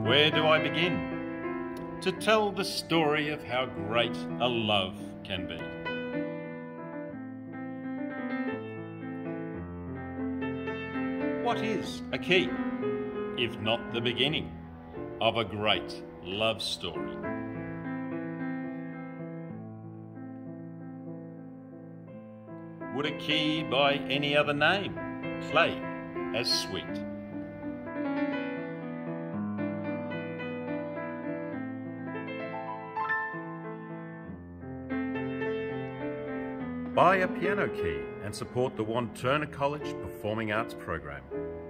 Where do I begin to tell the story of how great a love can be? What is a key, if not the beginning of a great love story? Would a key by any other name play as sweet? Buy a piano key and support the Wantirna College Performing Arts program.